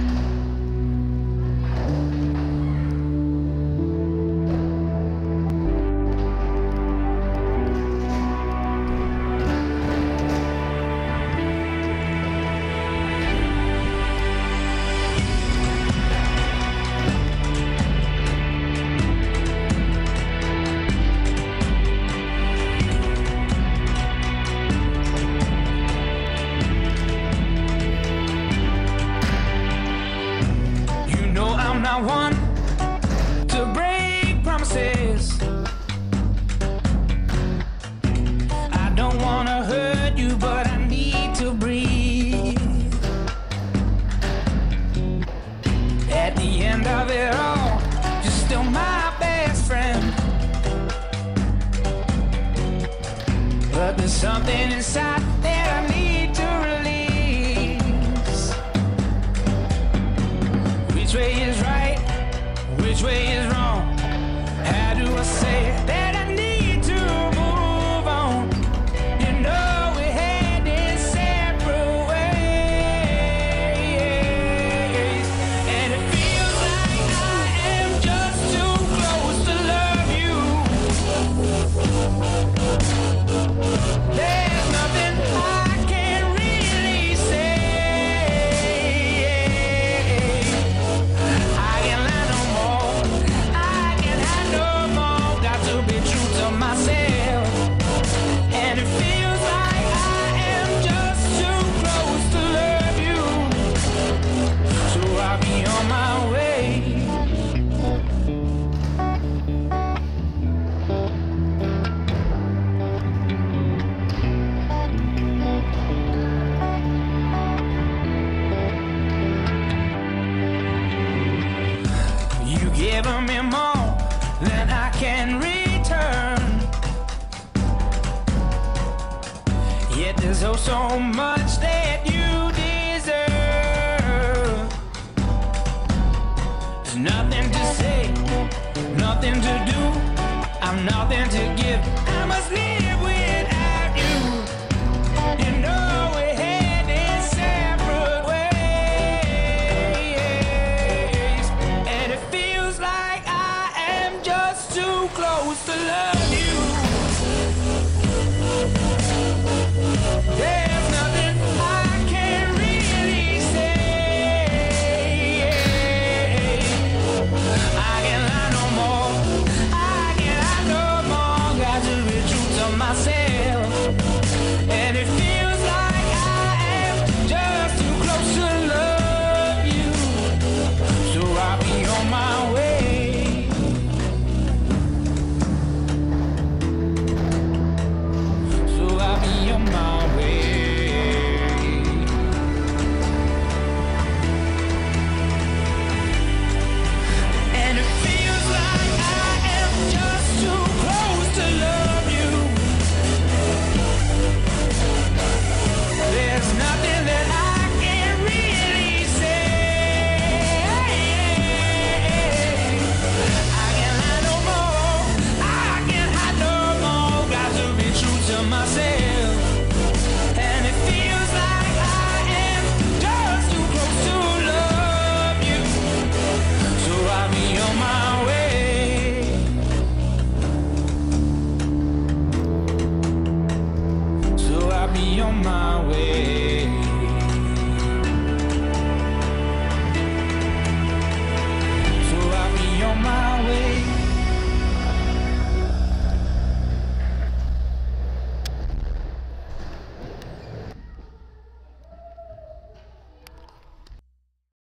Not one to break promises. I don't want to hurt you, but I need to breathe. At the end of it all, you're still my best friend. But there's something inside that I need to release. Which way is right? Which way is wrong? How do I say that I need to move on? You know we had in separate ways, and it feels like I am just too close to love you. There's nothing I can really say. Giving me more than I can return. Yet there's oh so much that you deserve. There's nothing to say, nothing to do. I'm nothing to give. I must leave.